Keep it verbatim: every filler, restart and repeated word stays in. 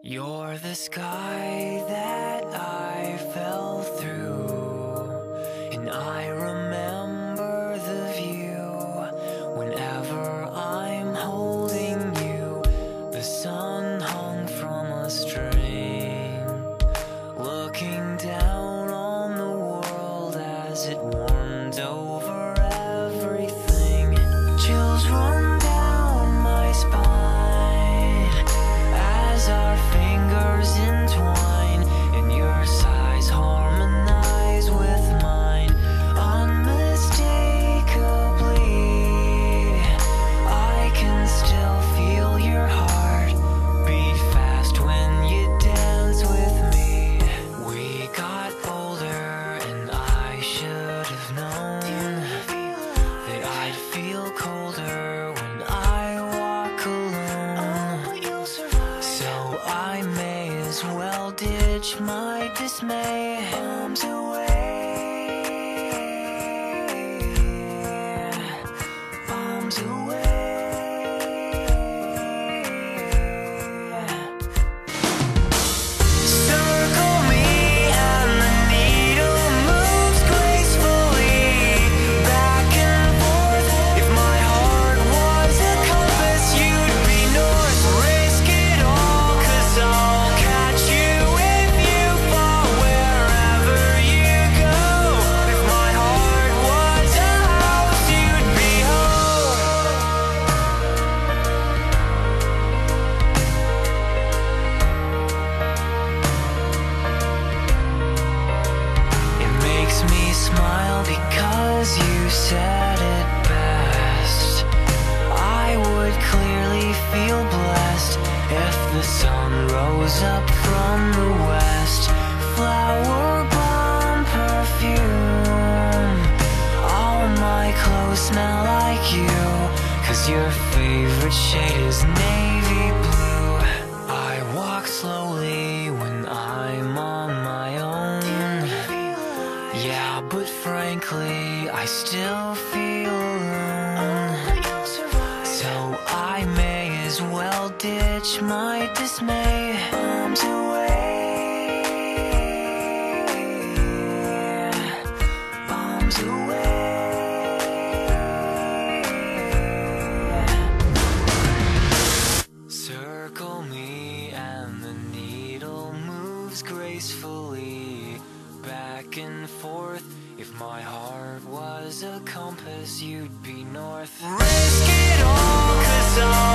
You're the sky that I fell through, and I remember the view whenever I'm holding you. The sun hung from a string, looking down on the world as it warmed over everything. Chills run down my spine as our fingers entwine, and your sighs harmonize with mine. Unmistakably, I can still feel your heart beat fast when you dance with me. We got older and I should have known that I'd feel colder when I walk alone. So I may as well ditch my dismay. Arms away, arms away. Circle me and the needle moves gracefully back and forth. If my heart was a compass, you'd be north. Risk it all, 'cause I'll catch you if you fall wherever you go. If my heart was a house, you'd be home. It makes me smile because you said it best. I would clearly feel blessed if the sun rose up from the west. Flower bomb perfume, all my clothes smell like you, 'cause your favorite shade is navy blue. I walk slowly when I'm on my own. Yeah, but frankly, I still feel alone. So I may as well ditch my dismay. Arms away, arms away. Circle me and the needle moves gracefully back and forth. If my heart was a compass, you'd be north. Risk it all, 'cause I'll